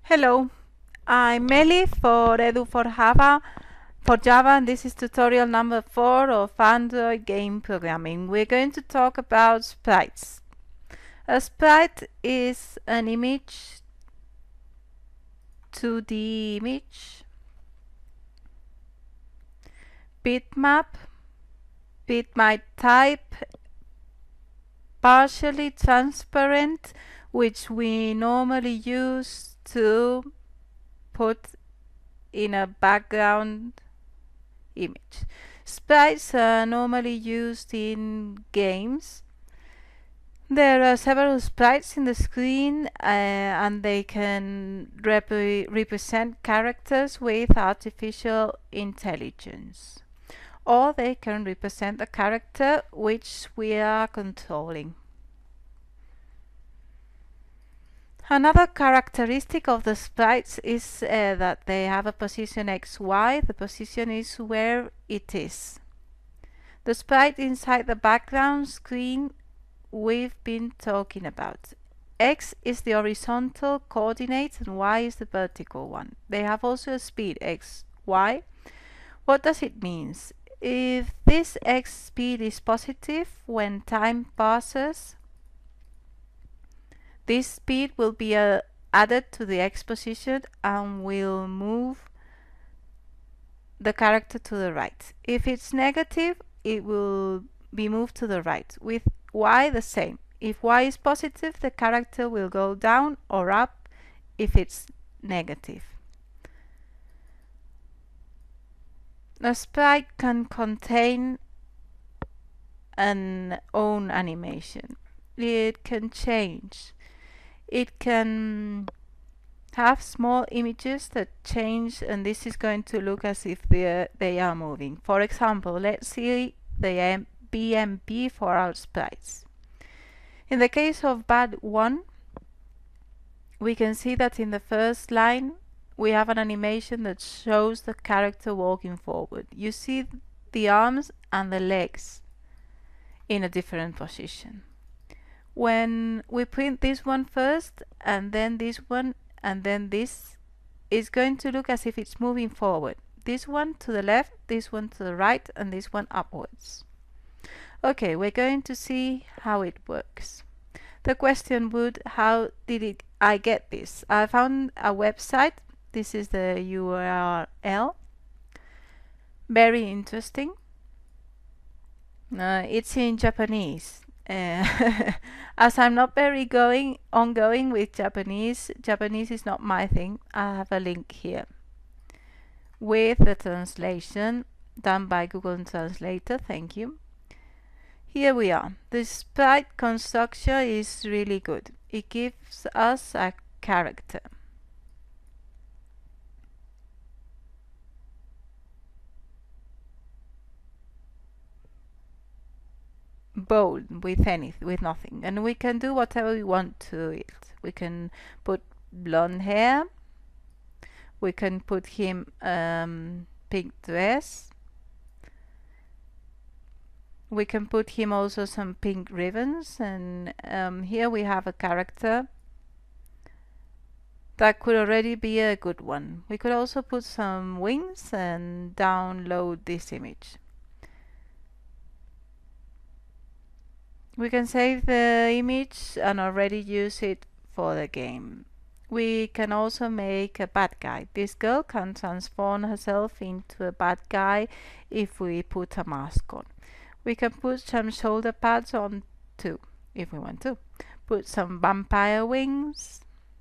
Hello, I'm Meli for Java, and this is tutorial number 4 of Android game programming. We're going to talk about sprites. A sprite is an image, 2D image, bitmap, bitmap type, partially transparent, which we normally use to put in a background image. Sprites are normally used in games. There are several sprites in the screen and they can represent characters with artificial intelligence, or they can represent the character which we are controlling. Another characteristic of the sprites is that they have a position XY. The position is where it is. The sprite inside the background screen we've been talking about. X is the horizontal coordinate and Y is the vertical one. They have also a speed x, y. What does it mean? If this x speed is positive when time passes, this speed will be added to the x position and will move the character to the right. If it's negative, it will be moved to the right. With y, the same. If y is positive, the character will go down or up if it's negative. A sprite can contain an own animation. It can change. It can have small images that change, and this is going to look as if they are moving. For example, let's see the BMP for our sprites. In the case of bad 1, we can see that in the first line we have an animation that shows the character walking forward. You see the arms and the legs in a different position. When we print this one first, and then this one, and then this, is going to look as if it's moving forward. This one to the left, this one to the right, and this one upwards. Okay, we're going to see how it works. The question would, how did I get this? I found a website. This is the URL. Very interesting. It's in Japanese. As I'm not very ongoing with Japanese is not my thing. I have a link here with the translation done by Google Translator. Thank you. Here we are. The sprite construction is really good. It gives us a character. Bold with nothing, and we can do whatever we want to it. We can put blonde hair, we can put him pink dress, we can put him also some pink ribbons, and here we have a character that could already be a good one. We could also put some wings and download this image. We can save the image and already use it for the game. We can also make a bad guy. This girl can transform herself into a bad guy if we put a mask on. We can put some shoulder pads on too, if we want to. Put some vampire wings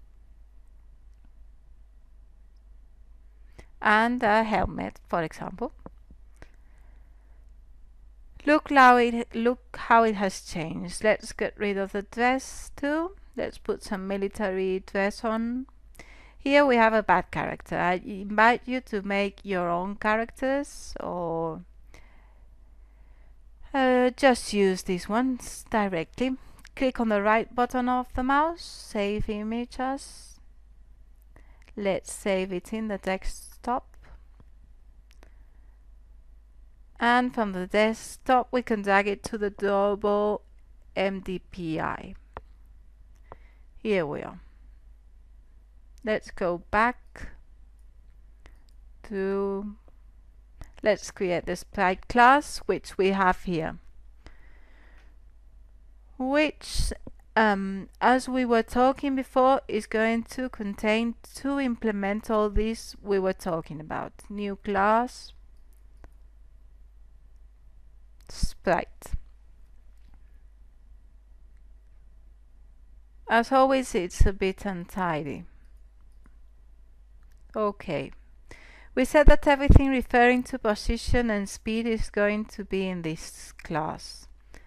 and a helmet, for example. Look how it has changed. Let's get rid of the dress too. Let's put some military dress on. Here we have a bad character. I invite you to make your own characters, or just use these ones directly. Click on the right button of the mouse, save image as. Let's save it in the desktop. And from the desktop we can drag it to the global MDPI. Here we are. Let's go back to, let's create the sprite class, which we have here, which as we were talking before, is going to contain to implement all this we were talking about. New class, sprite. As always, it's a bit untidy. Okay. We said that everything referring to position and speed is going to be in this class.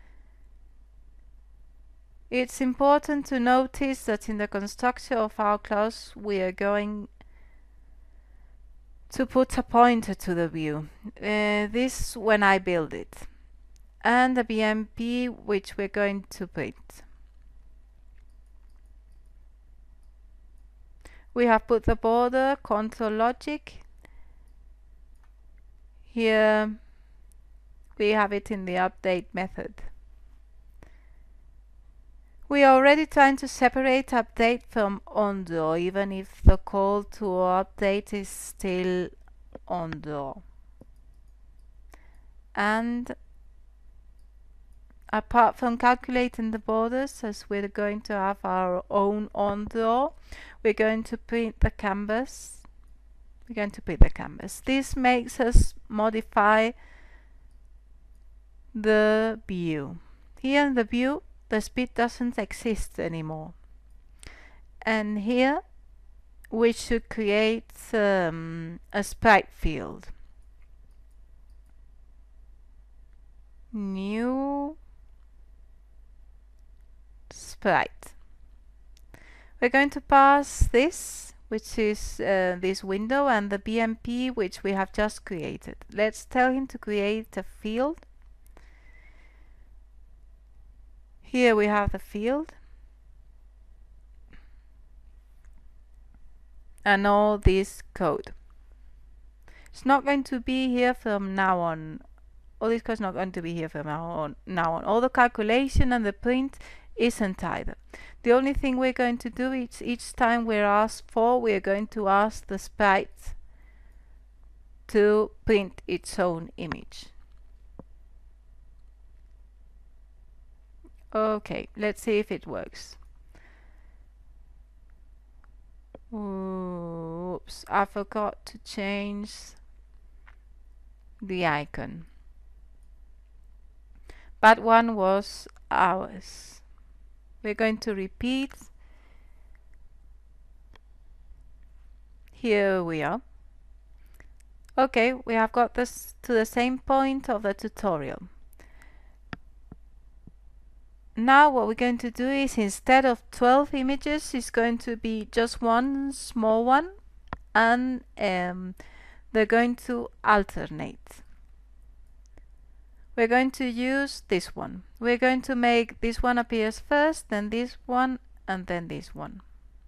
It's important to notice that in the constructor of our class we are going to put a pointer to the view. This when I build it. And the BMP which we're going to print. We have put the border, control logic. Here we have it in the update method. We are already trying to separate update from onDraw, even if the call to update is still onDraw. And apart from calculating the borders, as we're going to have our own onDraw, we're going to print the canvas. We're going to print the canvas. This makes us modify the view. Here in the view, the speed doesn't exist anymore. And here we should create a sprite field. New sprite. We're going to pass this, which is this window, and the BMP which we have just created. Let's tell him to create a field. Here we have the field and all this code. It's not going to be here from now on. All this code is not going to be here from now on. All the calculation and the print isn't either. The only thing we're going to do is each time we're asked for, we're going to ask the sprite to print its own image. Okay, let's see if it works. Oops, I forgot to change the icon. That one was ours. We're going to repeat. Here we are. Okay, we have got this to the same point of the tutorial. Now what we're going to do is, instead of 12 images, it's going to be just one small one, and they're going to alternate. We're going to use this one. We're going to make this one appears first, then this one, and then this one.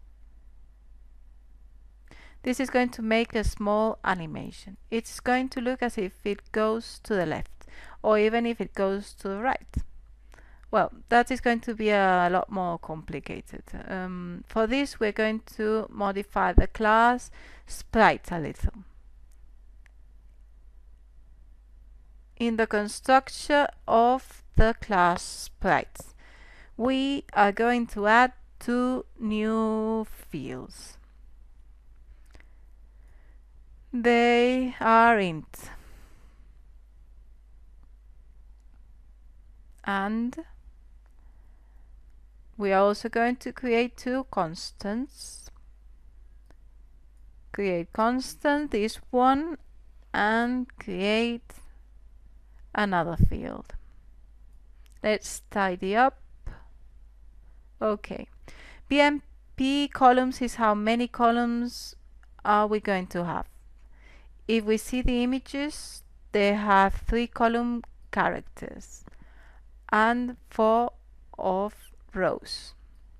This is going to make a small animation. It's going to look as if it goes to the left, or even if it goes to the right. Well, that is going to be a lot more complicated. For this, we're going to modify the class sprite a little. In the constructor of the class sprites, we are going to add two new fields. They are int and we are also going to create two constants. Create constant, this one, and create another field. Let's tidy up. Okay. BMP columns is how many columns are we going to have. If we see the images, they have 3 column characters and 4 of rows.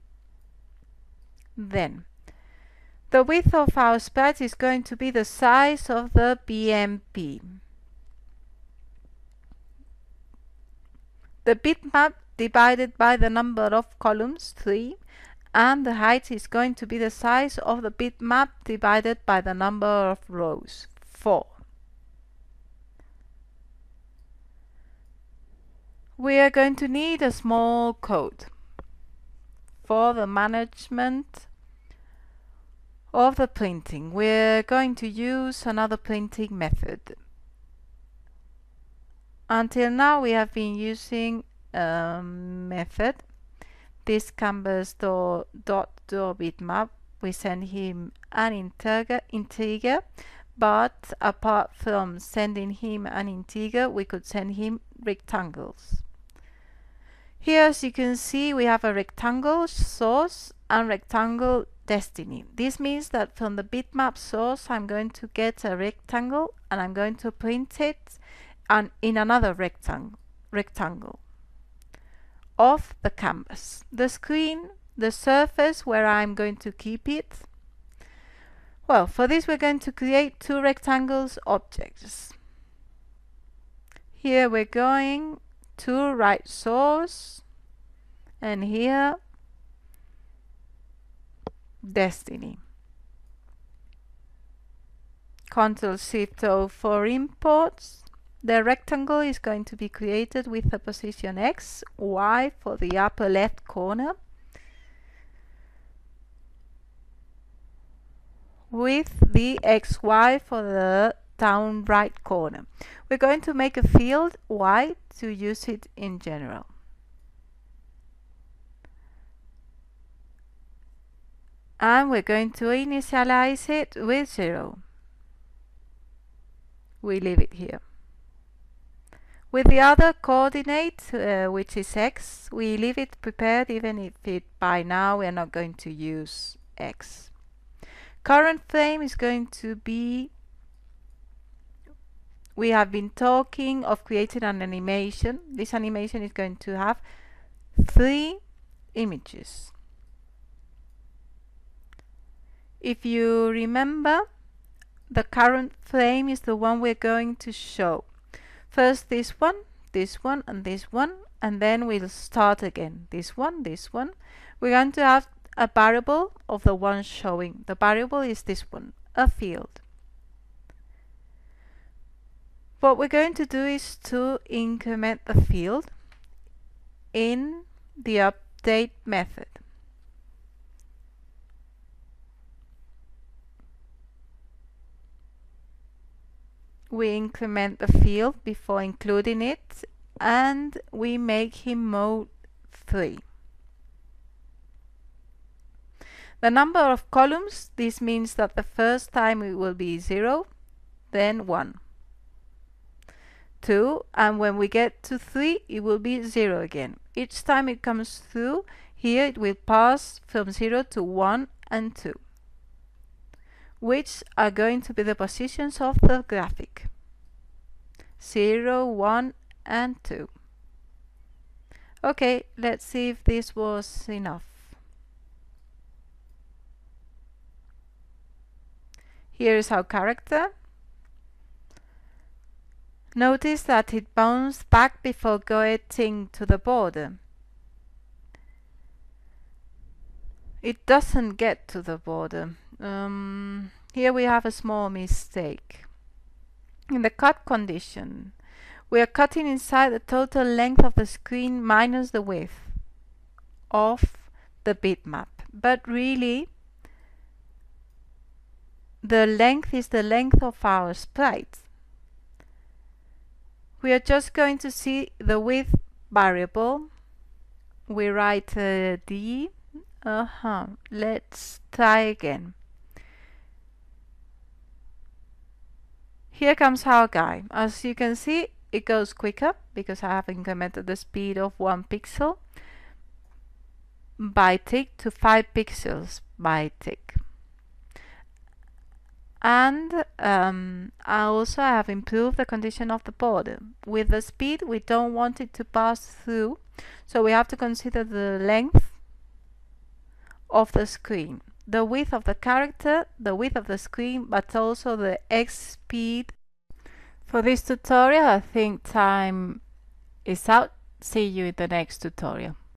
Then the width of our sprite is going to be the size of the BMP. The bitmap divided by the number of columns, 3, and the height is going to be the size of the bitmap divided by the number of rows, 4. We are going to need a small code for the management of the printing. We're going to use another printing method. Until now we have been using a method, this canvas.bitmap. We send him an integer, but apart from sending him an integer, we could send him rectangles. Here, as you can see, we have a rectangle source and rectangle destiny. This means that from the bitmap source, I'm going to get a rectangle and I'm going to print it in another rectangle of the canvas. The screen, the surface where I'm going to keep it. Well, for this we're going to create 2 rectangles objects. Here we're going to write source, and here destiny. Ctrl+Shift+O for imports. The rectangle is going to be created with the position X, Y for the upper left corner, with the XY for the down right corner. We're going to make a field Y to use it in general. And we're going to initialize it with 0. We leave it here. With the other coordinate, which is X, we leave it prepared even if by now we are not going to use X. Current frame is going to be, we have been talking of creating an animation. This animation is going to have 3 images. If you remember, the current frame is the one we're going to show. First this one, and this one, and then we'll start again. This one. We're going to have a variable of the one showing. The variable is this one, a field. What we're going to do is to increment the field in the update method. We increment the field before including it, and we make him mode 3. The number of columns, this means that the first time it will be 0, then 1, 2, and when we get to 3 it will be 0 again. Each time it comes through here it will pass from 0 to 1 and 2, which are going to be the positions of the graphic. 0, 1 and 2. Okay, let's see if this was enough. Here is our character. Notice that it bounced back before getting to the border. It doesn't get to the border. Here we have a small mistake. In the cut condition, we are cutting inside the total length of the screen minus the width of the bitmap. But really, the length is the length of our sprite. We are just going to see the width variable. We write D. Let's try again. Here comes our guy. As you can see, it goes quicker because I have incremented the speed of 1 pixel by tick to 5 pixels by tick. And I also have improved the condition of the border. With the speed, we don't want it to pass through, so we have to consider the length of the screen, the width of the character, the width of the screen, but also the X speed. For this tutorial, I think time is out. See you in the next tutorial.